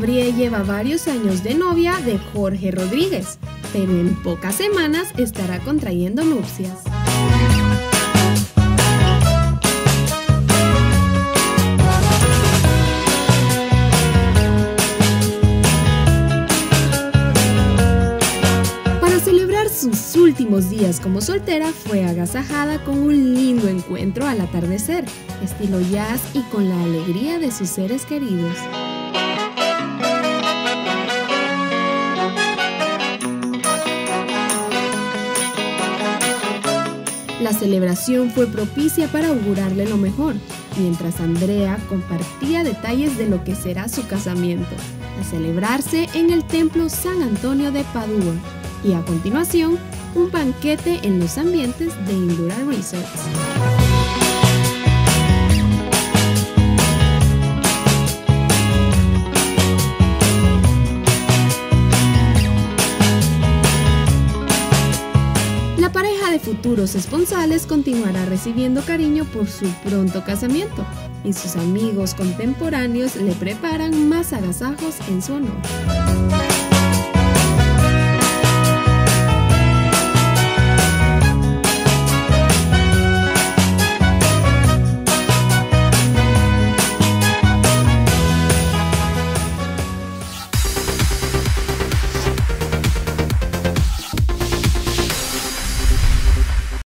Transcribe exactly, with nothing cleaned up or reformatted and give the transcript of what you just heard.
Gabriel lleva varios años de novia de Jorge Rodríguez, pero en pocas semanas estará contrayendo nupcias. Para celebrar sus últimos días como soltera, fue agasajada con un lindo encuentro al atardecer, estilo jazz y con la alegría de sus seres queridos. La celebración fue propicia para augurarle lo mejor, mientras Andrea compartía detalles de lo que será su casamiento, a celebrarse en el Templo San Antonio de Padua, y a continuación, un banquete en los ambientes de Indura Resorts. La pareja de futuros esponsales continuará recibiendo cariño por su pronto casamiento, y sus amigos contemporáneos le preparan más agasajos en su honor.